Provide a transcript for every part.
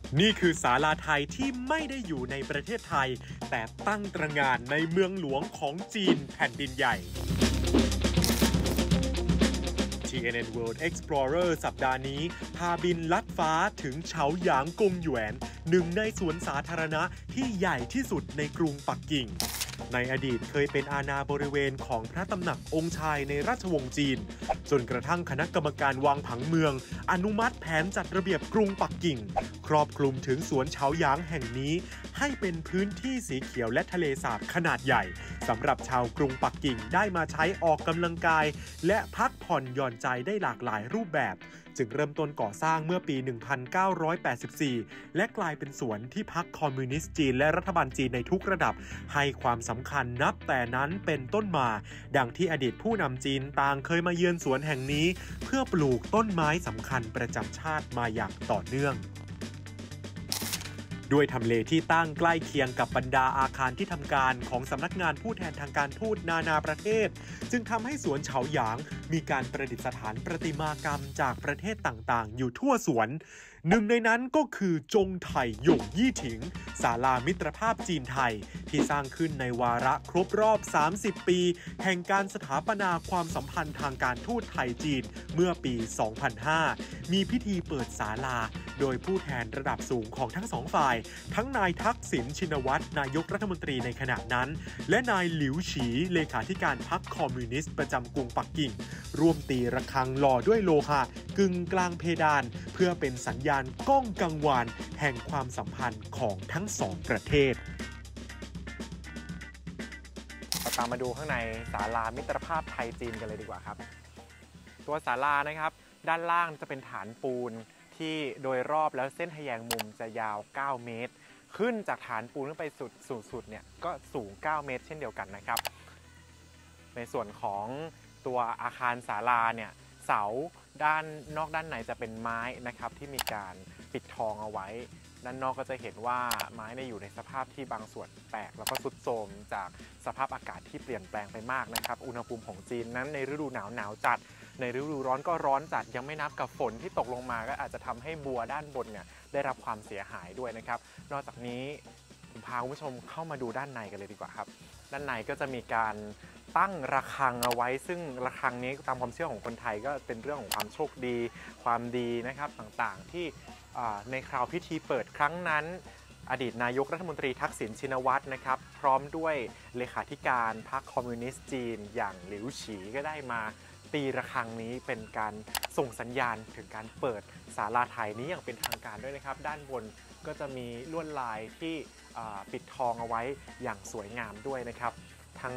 นี่คือศาลาไทยที่ไม่ได้อยู่ในประเทศไทยแต่ตั้งตระหง่านในเมืองหลวงของจีนแผ่นดินใหญ่ TNN World Explorer สัปดาห์นี้พาบินลัดฟ้าถึงเฉาหยางกงหยวนหนึ่งในสวนสาธารณะที่ใหญ่ที่สุดในกรุงปักกิ่งในอดีตเคยเป็นอาณาบริเวณของพระตำหนักองค์ชายในราชวงศ์จีนจนกระทั่งคณะกรรมการวางผังเมืองอนุมัติแผนจัดระเบียบกรุงปักกิ่งครอบคลุมถึงสวนเฉาหยางแห่งนี้ให้เป็นพื้นที่สีเขียวและทะเลสาบขนาดใหญ่สำหรับชาวกรุงปักกิ่งได้มาใช้ออกกำลังกายและพักผ่อนหย่อนใจได้หลากหลายรูปแบบจึงเริ่มต้นก่อสร้างเมื่อปี 1984 และกลายเป็นสวนที่พรรคคอมมิวนิสต์จีนและรัฐบาลจีนในทุกระดับให้ความสำคัญนับแต่นั้นเป็นต้นมาดังที่อดีตผู้นำจีนต่างเคยมาเยือนสวนแห่งนี้เพื่อปลูกต้นไม้สำคัญประจำชาติมาอย่างต่อเนื่องด้วยทำเลที่ตั้งใกล้เคียงกับบรรดาอาคารที่ทำการของสำนักงานผู้แทนทางการทูตนานาประเทศจึงทำให้สวนเฉาหยางมีการประดิษฐานประติมากรรมจากประเทศต่างๆอยู่ทั่วสวนหนึ่งในนั้นก็คือจงไถ่หยงยี่ถิงศาลามิตรภาพจีนไทยที่สร้างขึ้นในวาระครบรอบ 30 ปีแห่งการสถาปนาความสัมพันธ์ทางการทูตไทยจีนเมื่อปี 2005 มีพิธีเปิดศาลาโดยผู้แทนระดับสูงของทั้งสองฝ่ายทั้งนายทักษิณชินวัตรนายกรัฐมนตรีในขณะนั้นและนายหลิวฉีเลขาธิการพรรคคอมมิวนิสต์ประจำกรุงปักกิ่งร่วมตีระฆังหล่อด้วยโลหะกึ่งกลางเพดานเพื่อเป็นสัญญาณก้องกังวานแห่งความสัมพันธ์ของทั้งสองประเทศตามมาดูข้างในศาลามิตรภาพไทยจีนกันเลยดีกว่าครับตัวศาลานะครับด้านล่างจะเป็นฐานปูนที่โดยรอบแล้วเส้นทะแยงมุมจะยาว9 เมตรขึ้นจากฐานปูนขึ้นไปสูงสุดเนี่ยก็สูง9 เมตรเช่นเดียวกันนะครับในส่วนของตัวอาคารศาลาเนี่ยเสาด้านนอกด้านในจะเป็นไม้นะครับที่มีการปิดทองเอาไว้ด้านนอกก็จะเห็นว่าไม้อยู่ในสภาพที่บางส่วนแตกแล้วก็ทรุดโทรมจากสภาพอากาศที่เปลี่ยนแปลงไปมากนะครับอุณหภูมิของจีนนั้นในฤดูหนาวจัดในฤดูร้อนก็ร้อนจัดยังไม่นับกับฝนที่ตกลงมาก็อาจจะทำให้บัวด้านบนเนี่ยได้รับความเสียหายด้วยนะครับนอกจากนี้ผมพาคุณผู้ชมเข้ามาดูด้านในกันเลยดีกว่าครับด้านในก็จะมีการตั้งระฆังเอาไว้ซึ่งระฆังนี้ตามความเชื่อของคนไทยก็เป็นเรื่องของความโชคดีความดีนะครับต่างๆที่ในคราวพิธีเปิดครั้งนั้นอดีตนายกรัฐมนตรีทักษิณชินวัตรนะครับพร้อมด้วยเลขาธิการพรรคคอมมิวนิสต์จีนอย่างหลิวฉีก็ได้มาตีระฆังนี้เป็นการส่งสัญญาณถึงการเปิดศาลาไทยนี้อย่างเป็นทางการด้วยนะครับด้านบนก็จะมีลวดลายที่ปิดทองเอาไว้อย่างสวยงามด้วยนะครับทั้ง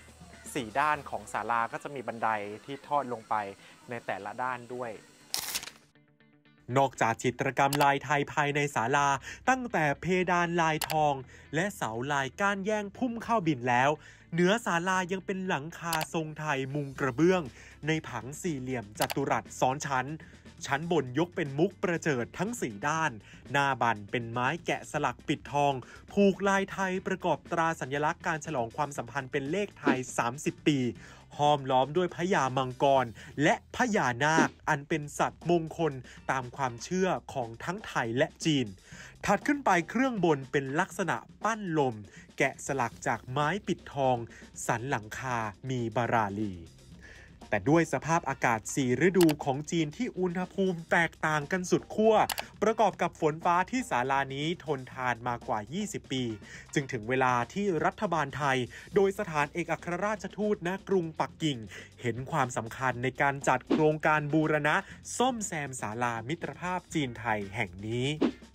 4 ด้านของศาลาก็จะมีบันไดที่ทอดลงไปในแต่ละด้านด้วยนอกจากจิตรกรรมลายไทยภายในศาลาตั้งแต่เพดานลายทองและเสาลายก้านแย่งพุ่มเข้าบินแล้วเหนือศาลายังเป็นหลังคาทรงไทยมุงกระเบื้องในผังสี่เหลี่ยมจัตุรัสซ้อนชั้นบนยกเป็นมุกประเจิดทั้ง4 ด้านหน้าบันเป็นไม้แกะสลักปิดทองผูกลายไทยประกอบตราสัญลักษณ์การฉลองความสัมพันธ์เป็นเลขไทย30 ปีห้อมล้อมด้วยพญามังกรและพญานาคอันเป็นสัตว์มงคลตามความเชื่อของทั้งไทยและจีนถัดขึ้นไปเครื่องบนเป็นลักษณะปั้นลมแกะสลักจากไม้ปิดทองสันหลังคามีบาราลีแต่ด้วยสภาพอากาศ4 ฤดูของจีนที่อุณหภูมิแตกต่างกันสุดขั้วประกอบกับฝนฟ้าที่ศาลานี้ทนทานมากว่า20 ปีจึงถึงเวลาที่รัฐบาลไทยโดยสถานเอกอัครราชทูตณกรุงปักกิ่งเห็นความสำคัญในการจัดโครงการบูรณะซ่อมแซมศาลามิตรภาพจีนไทยแห่งนี้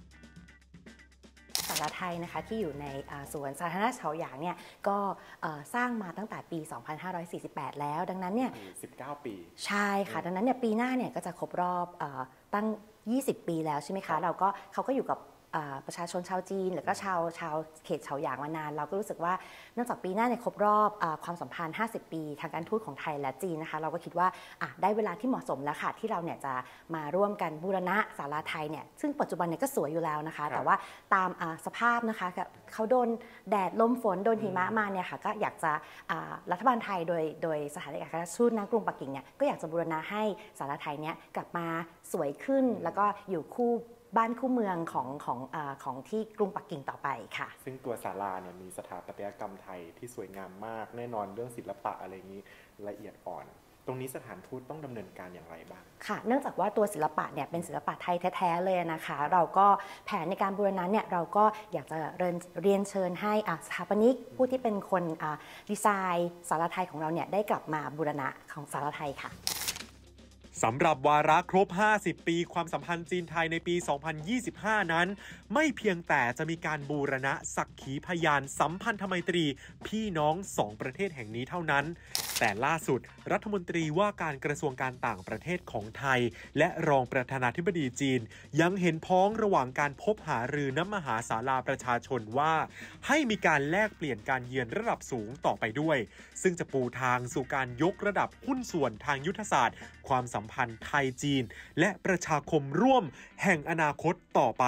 ศาลาไทยนะคะที่อยู่ในสวนสาธารณะเฉาหยางเนี่ยก็สร้างมาตั้งแต่ปี 2548 แล้วดังนั้นเนี่ย 19 ปีใช่ค่ะดังนั้นเนี่ยปีหน้าเนี่ยก็จะครบรอบตั้ง20 ปีแล้วใช่ไหมคะเขาก็อยู่กับประชาชนชาวจีนหรือก็ชาวเขตเฉาหยางมานานเราก็รู้สึกว่าเนื่องจากปีหน้าเนี่ยครบรอบความสัมพันธ์50 ปีทางการทูตของไทยและจีนนะคะเราก็คิดว่าได้เวลาที่เหมาะสมแล้วค่ะที่เราเนี่ยจะมาร่วมกันบูรณะศาลาไทยเนี่ยซึ่งปัจจุบันเนี่ยก็สวยอยู่แล้วนะคะแต่ว่าตามสภาพนะคะเขาโดนแดดลมฝนโดนหิมะมาเนี่ยค่ะก็อยากจะรัฐบาลไทยโดยสถานเอกอัครราชทูตณกรุงปักกิ่งเนี่ยก็อยากจะบูรณะให้ศาลาไทยเนี่ยกลับมาสวยขึ้นแล้วก็อยู่คู่บ้านคู่เมืองของที่กรุงปักกิ่งต่อไปค่ะซึ่งตัวศาลาเนี่ยมีสถาปัตยกรรมไทยที่สวยงามมากแน่นอนเรื่องศิลปะอะไรอย่างนี้ละเอียดอ่อนตรงนี้สถานทูตต้องดำเนินการอย่างไรบ้างค่ะเนื่องจากว่าตัวศิลปะเนี่ยเป็นศิลปะไทยแท้ๆเลยนะคะเราก็แผนในการบูรณะเนี่ยเราก็อยากจะเรียนเชิญให้สถาปนิกผู้ที่เป็นคนดีไซน์ศาลาไทยของเราเนี่ยได้กลับมาบูรณะของศาลาไทยค่ะสำหรับวาระครบ 50 ปีความสัมพันธ์จีนไทยในปี 2025 นั้นไม่เพียงแต่จะมีการบูรณะสักขีพยานสัมพันธไมตรีพี่น้อง2ประเทศแห่งนี้เท่านั้นแต่ล่าสุดรัฐมนตรีว่าการกระทรวงการต่างประเทศของไทยและรองประธานาธิบดีจีนยังเห็นพ้องระหว่างการพบหารือณมหาศาลาประชาชนว่าให้มีการแลกเปลี่ยนการเยือนระดับสูงต่อไปด้วยซึ่งจะปูทางสู่การยกระดับหุ้นส่วนทางยุทธศาสตร์ความสัมพันธ์ไทยจีนและประชาคมร่วมแห่งอนาคตต่อไป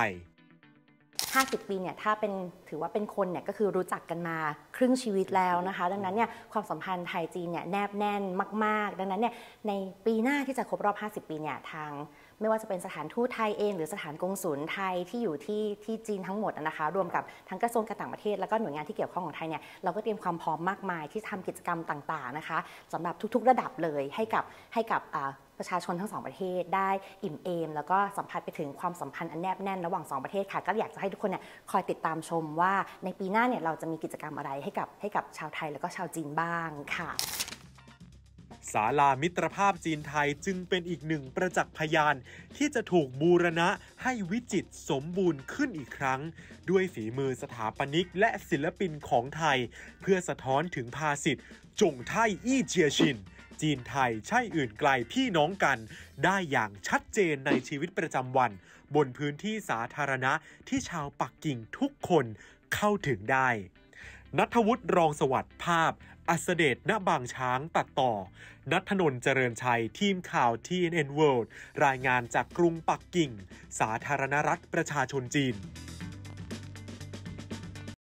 50 ปีเนี่ยถ้าถือว่าเป็นคนเนี่ยก็คือรู้จักกันมาครึ่งชีวิตแล้วนะคะดังนั้นเนี่ยความสัมพันธ์ไทยจีนเนี่ยแนบแน่นมากๆดังนั้นเนี่ยในปีหน้าที่จะครบรอบ50 ปีเนี่ยทางไม่ว่าจะเป็นสถานทูตไทยเองหรือสถานกงสุลไทยที่อยู่ที่จีนทั้งหมดนะคะรวมกับทั้งกระทรวงการต่างประเทศแล้วก็หน่วยงานที่เกี่ยวข้องของไทยเนี่ยเราก็เตรียมความพร้อมมากมายที่ทำกิจกรรมต่างๆนะคะสำหรับทุกๆระดับเลยให้กับประชาชนทั้ง2ประเทศได้อิ่มเอมแล้วก็สัมผัสไปถึงความสัมพันธ์อันแนบแน่นระหว่าง2ประเทศค่ะก็อยากจะให้ทุกคนเนี่ยคอยติดตามชมว่าในปีหน้าเนี่ยเราจะมีกิจกรรมอะไรให้กับชาวไทยแล้วก็ชาวจีนบ้างค่ะศาลามิตรภาพจีนไทยจึงเป็นอีกหนึ่งประจักษ์พยานที่จะถูกบูรณะให้วิจิตรสมบูรณ์ขึ้นอีกครั้งด้วยฝีมือสถาปนิกและศิลปินของไทยเพื่อสะท้อนถึงภาษิตจงไทอี้เจียชินจีนไทยใช่อื่นไกลพี่น้องกันได้อย่างชัดเจนในชีวิตประจำวันบนพื้นที่สาธารณะที่ชาวปักกิ่งทุกคนเข้าถึงได้ณัฐวุฒิ รองสวัสดิ์ภาพอัสเดช ณ บางช้างตัดต่อณัฐนนท์ เจริญชัยทีมข่าว TNN World รายงานจากกรุงปักกิ่งสาธารณรัฐประชาชนจีน